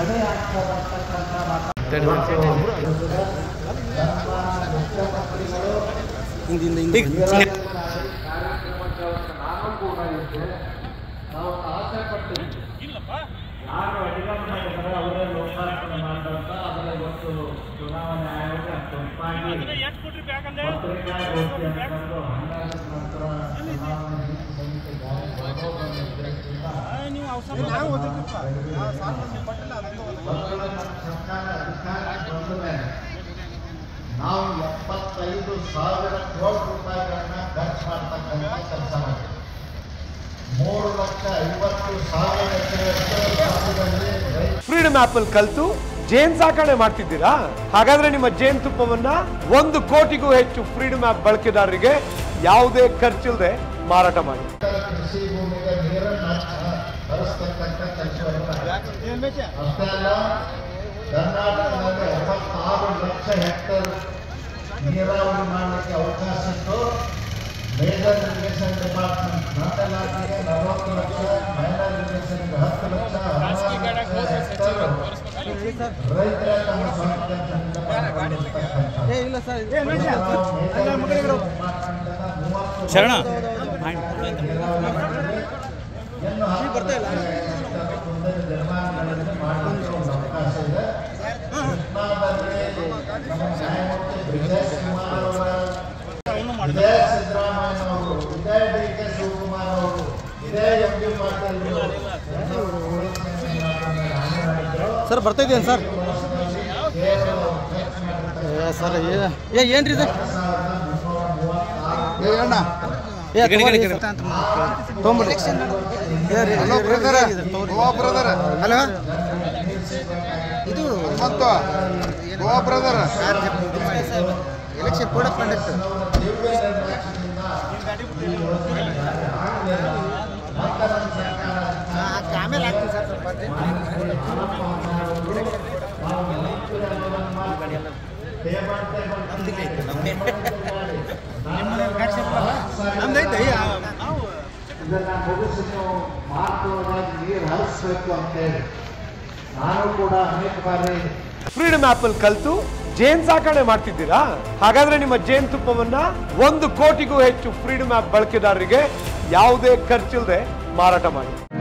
ಯಾರು ಅಧಿಕಾರ ಮಾಡಿದ್ದಾರೆ ಅವರೇ ಲೋಕಾರ್ಪಣೆ ಮಾಡಿದಂತ ಅದರ ಇವತ್ತು ಚುನಾವಣೆ ಆಯೋಗ ತಪ್ಪಾಗಿ ಪತ್ರಿಕಾಗೋಷ್ಠಿ ಅಂತಂದು 12 ನಂತರ ಚುನಾವಣೆ ನೀತಿ ಸಂಹಿತೆ ಸರ್ಕಾರ ಅಧಿಕಾರಕ್ಕೆ ಬಂದ ಮೇಲೆ ನಾವು 75,000 ಕೋಟಿ ರೂಪಾಯಿಗಳನ್ನ ಖರ್ಚು ಮಾಡ್ತಕ್ಕಂಥ ಕೆಲಸ ಮಾಡಿದ್ದೀವಿ. 3,50,000 ಎಕರೆ ಫ್ರೀಡಮ್ ಆಪ್ ಅಲ್ಲಿ ಕಲಿತು ಜೇನ್ ಸಾಕಣೆ ಮಾಡ್ತಿದ್ದೀರಾ? ಹಾಗಾದ್ರೆ ನಿಮ್ಮ ಜೇನ್ ತುಪ್ಪವನ್ನ 1 ಕೋಟಿಗೂ ಹೆಚ್ಚು ಫ್ರೀಡಮ್ ಆಪ್ ಬಳಕೆದಾರರಿಗೆ ಯಾವುದೇ ಖರ್ಚಿಲ್ಲದೆ ಮಾರಾಟ ಮಾಡಿ. ಕೃಷಿ ಭೂಮಿಗೆ ನೀರನ್ನು ಹರಿಸ್ತಕ್ಕಂಥ ಕೆಲಸವನ್ನು ಅಷ್ಟೇ ಅಲ್ಲ, ಕರ್ನಾಟಕದಲ್ಲಿ 76 ಲಕ್ಷ ಹೆಕ್ಟೇರ್ ನೀರಾವರಿ ಮಾಡಲಿಕ್ಕೆ ಅವಕಾಶ ಇತ್ತು. ಮೇಜರ್ ಇರಿಗೇಷನ್ ಡಿಪಾರ್ಟ್ಮೆಂಟ್ ನಾಟಲಾಟಿಗೆ 40 ಲಕ್ಷ, ಮೈನರ್ ಇರಿಗೇಷನ್ಗೆ 10 ಲಕ್ಷ, 16 ಲಕ್ಷ ಹೆಕ್ಟೇರ್ ರೈತರ ತಮ್ಮ ಸ್ವಂತ ಕೆಲಸದಿಂದ ನಿರ್ಮಾಣಗಳಲ್ಲಿ ಮಾಡಲಿಕ್ಕೆ ಒಂದು ಅವಕಾಶ ಇದೆ. ನ್ಯಾಯಮೂರ್ತಿ ಬ್ರಿಜೇಶ್ ಕುಮಾರ್ ಅವರ, ಇದೇ ಸಿದ್ದರಾಮಯ್ಯ ಅವರು, ಇದೇ DK ಶಿವಕುಮಾರ್ ಅವರು, ಇದೇ MB ಪಾಟೀಲ್ ಸರ್ ಬರ್ತಾ ಇದ್ದೇನೆ ಸರ್. ಸರ್ ಏನ್ರಿ ಸರ್ ಹಲೋ ಇದು Goa brother election code of conduct ಆಮೇಲೆ ಆಗ್ತೀವಿ ಸರ್. ಸ್ವಲ್ಪ ಇದನ್ನ ಮುಗಿಸಿ ಮಹತ್ವವಾಗಿ ನೀರು ಹರಿಸಬೇಕು ಅಂತೇಳಿ ನಾನು ಕೂಡ ಅನೇಕ ಬಾರಿ ಫ್ರೀಡಮ್ ಆಪ್ ಅಲ್ಲಿ ಕಲಿತು ಜೇನ್ ಸಾಕಣೆ ಮಾಡ್ತಿದ್ದೀರಾ? ಹಾಗಾದ್ರೆ ನಿಮ್ಮ ಜೇನ್ ತುಪ್ಪವನ್ನ 1 ಕೋಟಿಗೂ ಹೆಚ್ಚು ಫ್ರೀಡಮ್ ಆಪ್ ಬಳಕೆದಾರರಿಗೆ ಯಾವುದೇ ಖರ್ಚಿಲ್ಲದೆ ಮಾರಾಟ ಮಾಡಿ.